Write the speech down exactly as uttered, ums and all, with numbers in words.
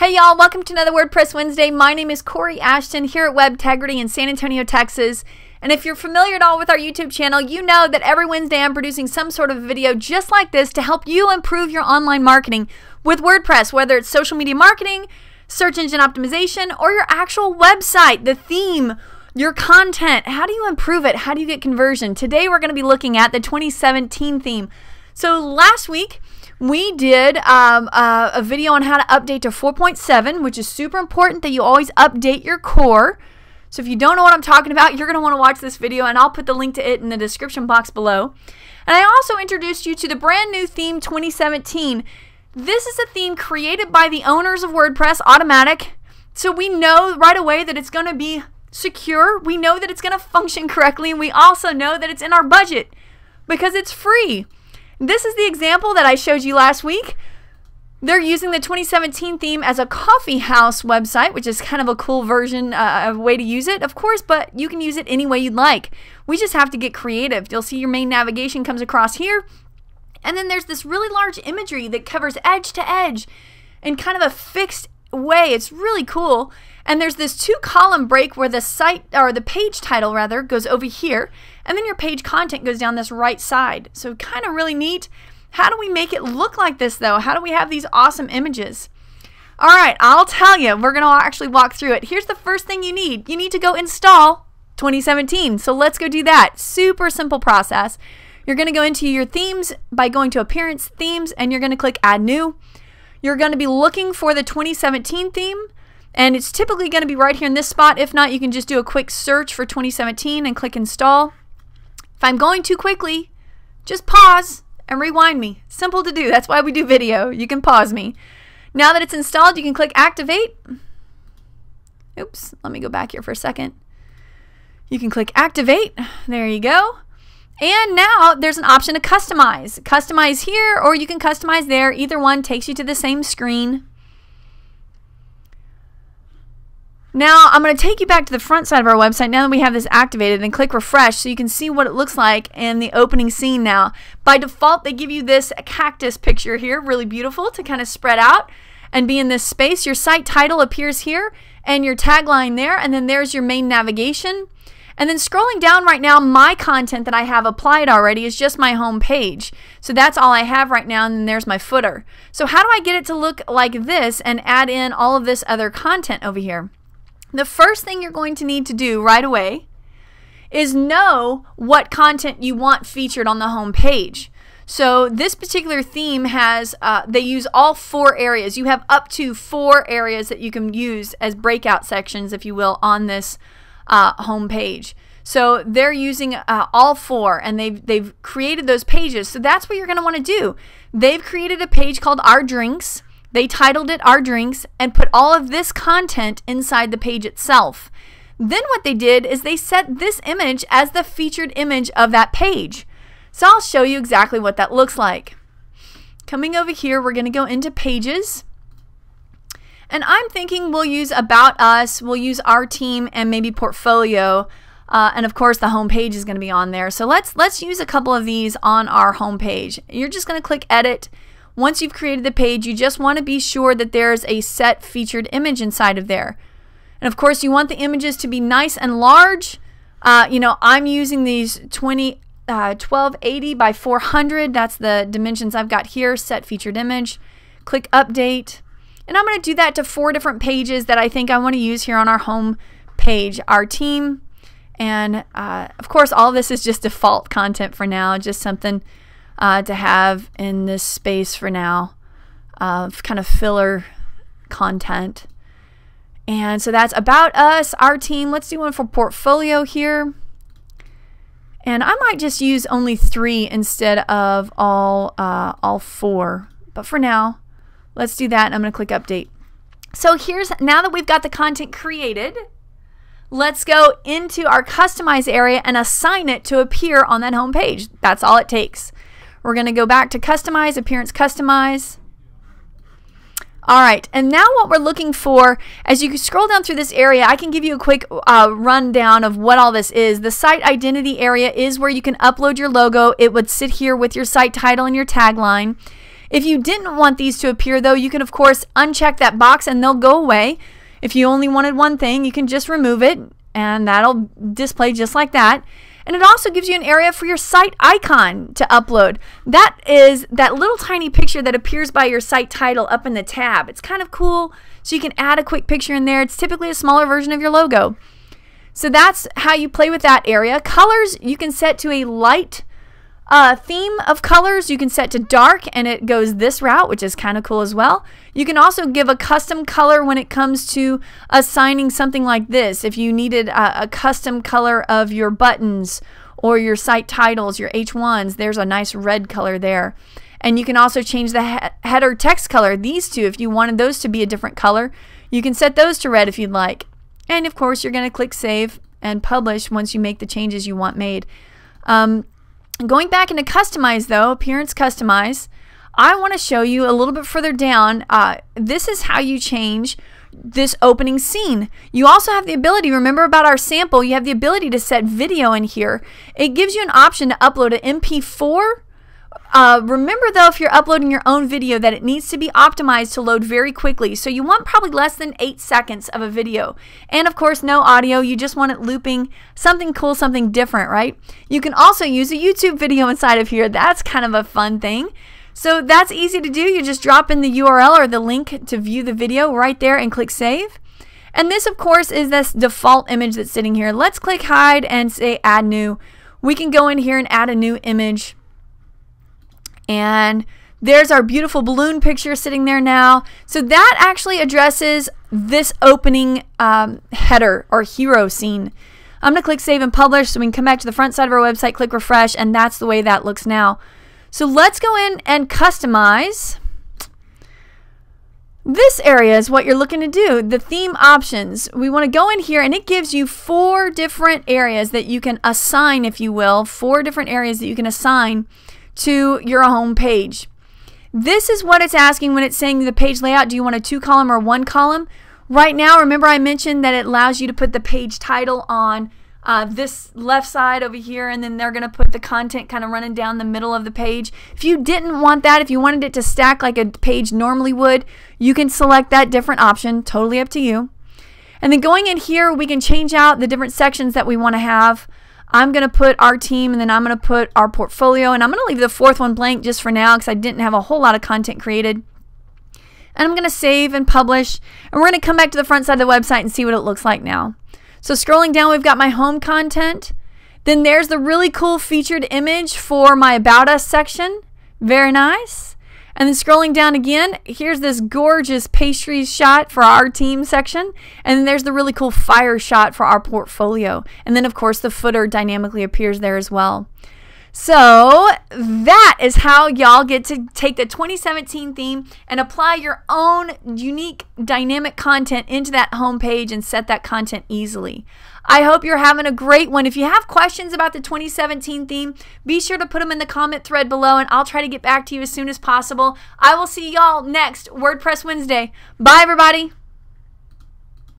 Hey y'all, welcome to another WordPress Wednesday. My name is Corey Ashton here at Webtegrity in San Antonio, Texas. And if you're familiar at all with our YouTube channel, you know that every Wednesday I'm producing some sort of video just like this to help you improve your online marketing with WordPress, whether it's social media marketing, search engine optimization, or your actual website, the theme, your content. How do you improve it? How do you get conversion? Today we're going to be looking at the twenty seventeen theme. So last week we did um, uh, a video on how to update to four point seven, which is super important that you always update your core. So if you don't know what I'm talking about, you're going to want to watch this video, and I'll put the link to it in the description box below. And I also introduced you to the brand new theme twenty seventeen. This is a theme created by the owners of WordPress, automatic. So we know right away that it's going to be secure. We know that it's going to function correctly, and we also know that it's in our budget because it's free. This is the example that I showed you last week. They're using the twenty seventeen theme as a coffee house website, which is kind of a cool version, uh, a way to use it, of course, but you can use it any way you'd like. We just have to get creative. You'll see your main navigation comes across here, and then there's this really large imagery that covers edge to edge in kind of a fixed way. It's really cool. And there's this two column break where the site, or the page title rather, goes over here, and then your page content goes down this right side. So kind of really neat. How do we make it look like this though? How do we have these awesome images? All right, I'll tell you. We're going to actually walk through it. Here's the first thing you need. You need to go install twenty seventeen. So let's go do that. Super simple process. You're going to go into your themes by going to Appearance, Themes, and you're going to click Add New. You're going to be looking for the twenty seventeen theme, and it's typically going to be right here in this spot. If not, you can just do a quick search for twenty seventeen and click Install. If I'm going too quickly, just pause and rewind me. Simple to do. That's why we do video. You can pause me. Now that it's installed, you can click Activate. Oops, let me go back here for a second. You can click Activate. There you go. And now there's an option to customize. Customize here, or you can customize there. Either one takes you to the same screen. Now I'm going to take you back to the front side of our website now that we have this activated, and click refresh so you can see what it looks like in the opening scene now. By default, they give you this cactus picture here, really beautiful, to kind of spread out and be in this space. Your site title appears here and your tagline there, and then there's your main navigation. And then scrolling down right now, my content that I have applied already is just my home page. So that's all I have right now, and then there's my footer. So how do I get it to look like this and add in all of this other content over here? The first thing you're going to need to do right away is know what content you want featured on the home page. So this particular theme has, uh, they use all four areas. You have up to four areas that you can use as breakout sections, if you will, on this uh, home page. So they're using uh, all four, and they've, they've created those pages. So that's what you're going to want to do. They've created a page called Our Drinks. They titled it Our Drinks and put all of this content inside the page itself. Then what they did is they set this image as the featured image of that page. So I'll show you exactly what that looks like. Coming over here, we're going to go into Pages. And I'm thinking we'll use About Us, we'll use Our Team, and maybe Portfolio. Uh, and of course the home page is going to be on there. So let's, let's use a couple of these on our home page. You're just going to click Edit. Once you've created the page, you just want to be sure that there's a set featured image inside of there. And of course, you want the images to be nice and large. Uh, you know, I'm using these twenty, uh, twelve eighty by four hundred. That's the dimensions I've got here, set featured image. Click Update. And I'm going to do that to four different pages that I think I want to use here on our home page, Our Team. And uh, of course, all this is just default content for now, just something Uh, to have in this space for now, uh, kind of filler content. And so that's About Us, Our Team. Let's do one for Portfolio here. And I might just use only three instead of all, uh, all four. But for now, let's do that. And I'm going to click Update. So here's, now that we've got the content created, let's go into our Customize area and assign it to appear on that home page. That's all it takes. We're going to go back to Customize, Appearance, Customize. All right, and now what we're looking for, as you scroll down through this area, I can give you a quick uh, rundown of what all this is. The site identity area is where you can upload your logo. It would sit here with your site title and your tagline. If you didn't want these to appear though, you can of course uncheck that box and they'll go away. If you only wanted one thing, you can just remove it and that'll display just like that. And it also gives you an area for your site icon to upload. That is that little tiny picture that appears by your site title up in the tab. It's kind of cool, so you can add a quick picture in there. It's typically a smaller version of your logo. So that's how you play with that area. Colors, you can set to a light uh, theme of colors. You can set to dark and it goes this route, which is kind of cool as well. You can also give a custom color when it comes to assigning something like this. If you needed a, a custom color of your buttons or your site titles, your H ones, there's a nice red color there. And you can also change the he header text color, these two, if you wanted those to be a different color. You can set those to red if you'd like. And of course, you're going to click Save and Publish once you make the changes you want made. Um, going back into Customize though, Appearance Customize, I want to show you a little bit further down. Uh, this is how you change this opening scene. You also have the ability, remember about our sample, you have the ability to set video in here. It gives you an option to upload an M P four. Uh, remember though, if you're uploading your own video, that it needs to be optimized to load very quickly. So you want probably less than eight seconds of a video. And of course, no audio. You just want it looping, something cool, something different, right? You can also use a YouTube video inside of here. That's kind of a fun thing. So that's easy to do. You just drop in the U R L or the link to view the video right there and click Save. And this, of course, is this default image that's sitting here. Let's click Hide and say Add New. We can go in here and add a new image. And there's our beautiful balloon picture sitting there now. So that actually addresses this opening um, header or hero scene. I'm going to click Save and Publish so we can come back to the front side of our website, click Refresh, and that's the way that looks now. So let's go in and customize. This area is what you're looking to do, the theme options. We want to go in here and it gives you four different areas that you can assign, if you will, four different areas that you can assign to your home page. This is what it's asking when it's saying the page layout. Do you want a two column or one column? Right now, remember I mentioned that it allows you to put the page title on uh, this left side over here, and then they're going to put the content kind of running down the middle of the page. If you didn't want that, if you wanted it to stack like a page normally would, you can select that different option, totally up to you. And then going in here, we can change out the different sections that we want to have. I'm going to put our team, and then I'm going to put our portfolio, and I'm going to leave the fourth one blank just for now because I didn't have a whole lot of content created. And I'm going to save and publish, and we're going to come back to the front side of the website and see what it looks like now. So scrolling down, we've got my home content. Then there's the really cool featured image for my About Us section. Very nice. And then scrolling down again, here's this gorgeous pastries shot for our team section. And then there's the really cool fire shot for our portfolio. And then, of course, the footer dynamically appears there as well. So that is how y'all get to take the twenty seventeen theme and apply your own unique dynamic content into that home page and set that content easily. I hope you're having a great one. If you have questions about the twenty seventeen theme, be sure to put them in the comment thread below and I'll try to get back to you as soon as possible. I will see y'all next WordPress Wednesday. Bye, everybody.